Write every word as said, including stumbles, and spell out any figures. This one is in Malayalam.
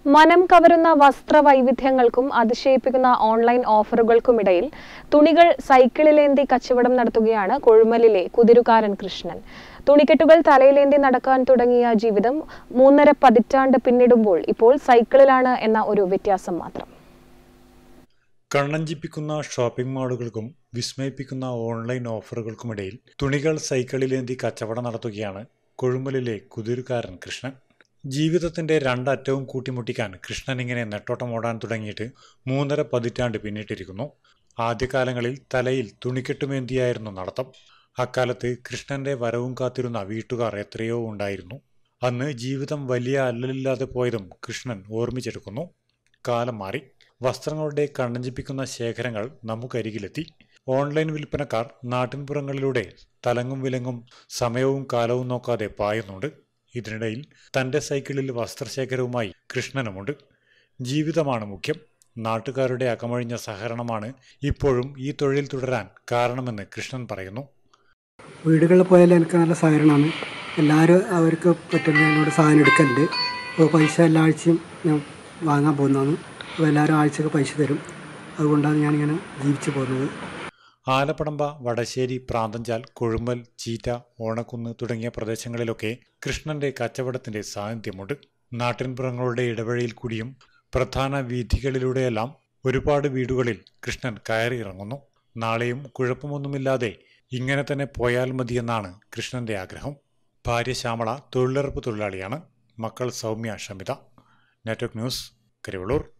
മനം കവരുന്ന വസ്ത്രവൈവിധ്യങ്ങൾക്കും അതിശയിപ്പിക്കുന്ന ഓൺലൈൻ ഓഫറുകൾക്കുമിടയിൽ തുണികൾ സൈക്കിളിലേന്തി കച്ചവടം നടത്തുകയാണ് കൊഴുമലിലെ കുതിരുകാരൻ കൃഷ്ണൻ. തുണിക്കെട്ടുകൾ തലയിലേന്തി നടക്കാൻ തുടങ്ങിയ ജീവിതം മൂന്നര പതിറ്റാണ്ട് പിന്നിടുമ്പോൾ ഇപ്പോൾ സൈക്കിളിലാണ് എന്ന ഒരു വ്യത്യാസം മാത്രം. കണ്ണഞ്ചിപ്പിക്കുന്ന ഷോപ്പിംഗ് മാളുകൾക്കും വിസ്മയിപ്പിക്കുന്ന ഓൺലൈൻ ഓഫറുകൾക്കുമിടയിൽ തുണികൾ സൈക്കിളിലേന്തി കച്ചവടം നടത്തുകയാണ് കൊഴുമലിലെ കുതിരുകാരൻ കൃഷ്ണൻ. ജീവിതത്തിന്റെ രണ്ടറ്റവും കൂട്ടിമുട്ടിക്കാൻ കൃഷ്ണൻ ഇങ്ങനെ നെട്ടോട്ടമോടാൻ തുടങ്ങിയിട്ട് മൂന്നര പതിറ്റാണ്ട് പിന്നിട്ടിരിക്കുന്നു. ആദ്യകാലങ്ങളിൽ തലയിൽ തുണിക്കെട്ടുമേന്തിയായിരുന്നു നടത്തം. അക്കാലത്ത് കൃഷ്ണന്റെ വരവും കാത്തിരുന്ന വീട്ടുകാർ എത്രയോ ഉണ്ടായിരുന്നു. അന്ന് ജീവിതം വലിയ അല്ലലില്ലാതെ പോയതും കൃഷ്ണൻ ഓർമ്മിച്ചെടുക്കുന്നു. കാലം മാറി. വസ്ത്രങ്ങളുടെ കണ്ണഞ്ചിപ്പിക്കുന്ന ശേഖരങ്ങൾ നമുക്കരികിലെത്തി. ഓൺലൈൻ വിൽപ്പനക്കാർ നാട്ടിൻപുറങ്ങളിലൂടെ തലങ്ങും വിലങ്ങും സമയവും കാലവും നോക്കാതെ പായുന്നുണ്ട്. ഇതിനിടയിൽ തന്റെ സൈക്കിളിൽ വസ്ത്രശേഖരവുമായി കൃഷ്ണനുമുണ്ട്. ജീവിതമാണ് മുഖ്യം. നാട്ടുകാരുടെ അകമഴിഞ്ഞ സഹകരണമാണ് ഇപ്പോഴും ഈ തൊഴിൽ തുടരാൻ കാരണമെന്ന് കൃഷ്ണൻ പറയുന്നു. വീടുകളിൽ പോയാൽ എനിക്ക് നല്ല സഹകരണമാണ്. എല്ലാവരും അവർക്ക് പറ്റുന്ന എന്നോട് സാധനം എടുക്കലുണ്ട്. അപ്പോൾ പൈസ എല്ലാ ആഴ്ചയും ഞാൻ വാങ്ങാൻ പോകുന്നതാണ്. അപ്പോൾ എല്ലാവരും ആഴ്ചക്ക് പൈസ തരും. അതുകൊണ്ടാണ് ഞാനിങ്ങനെ ജീവിച്ചു പോകുന്നത്. ആലപ്പടമ്പ, വടശ്ശേരി, പ്രാന്തഞ്ചാൽ, കൊഴുമൽ, ചീറ്റ, ഓണക്കുന്ന് തുടങ്ങിയ പ്രദേശങ്ങളിലൊക്കെ കൃഷ്ണന്റെ കച്ചവടത്തിന്റെ സാന്നിധ്യമുണ്ട്. നാട്ടിൻപുറങ്ങളുടെ ഇടവഴിയിൽ കൂടിയും പ്രധാന വീഥികളിലൂടെയെല്ലാം ഒരുപാട് വീടുകളിൽ കൃഷ്ണൻ കയറിയിറങ്ങുന്നു. നാളെയും കുഴപ്പമൊന്നുമില്ലാതെ ഇങ്ങനെ തന്നെ പോയാൽ മതിയെന്നാണ് കൃഷ്ണന്റെ ആഗ്രഹം. ഭാര്യ ശ്യാമള തൊഴിലുറപ്പ് തൊഴിലാളിയാണ്. മക്കൾ സൗമ്യ, ഷമിത. Network news, Karivellur.